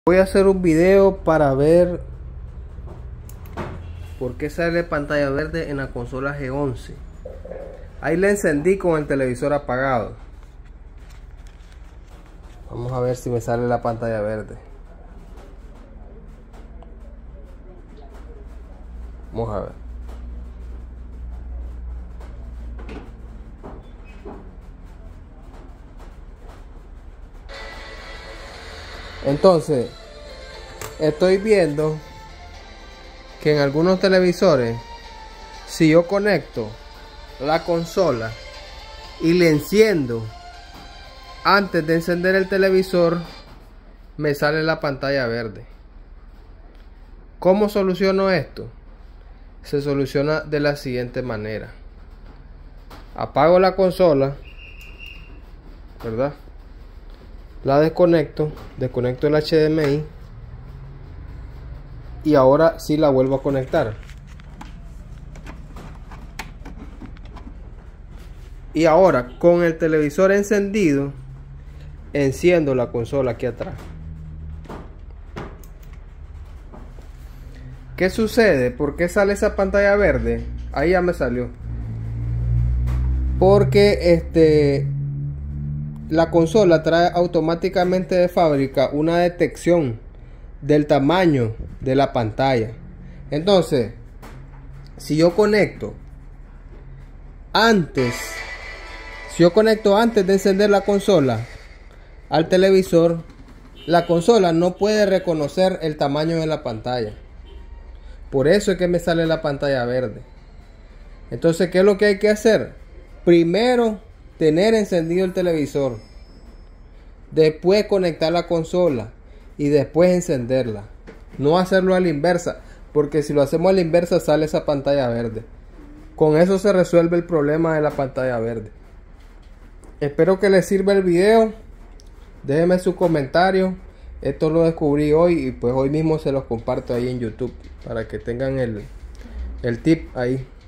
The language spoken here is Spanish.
Voy a hacer un video para ver por qué sale pantalla verde en la consola G11. Ahí la encendí con el televisor apagado. Vamos a ver si me sale la pantalla verde. Vamos a ver. Entonces, estoy viendo que en algunos televisores, si yo conecto la consola y le enciendo antes de encender el televisor, me sale la pantalla verde. ¿Cómo soluciono esto? Se soluciona de la siguiente manera: apago la consola, ¿verdad? La desconecto el HDMI y ahora sí la vuelvo a conectar. Y ahora con el televisor encendido, enciendo la consola aquí atrás. ¿Qué sucede? ¿Por qué sale esa pantalla verde? Ahí ya me salió. Porque la consola trae automáticamente de fábrica una detección del tamaño de la pantalla. Entonces, si yo conecto antes de encender la consola al televisor, la consola no puede reconocer el tamaño de la pantalla. Por eso es que me sale la pantalla verde. Entonces, ¿qué es lo que hay que hacer? Primero, tener encendido el televisor, después conectar la consola y después encenderla. No hacerlo a la inversa, porque si lo hacemos a la inversa sale esa pantalla verde. Con eso se resuelve el problema de la pantalla verde. Espero que les sirva el video. Déjenme su comentario. Esto lo descubrí hoy y pues hoy mismo se los comparto ahí en YouTube para que tengan el tip ahí.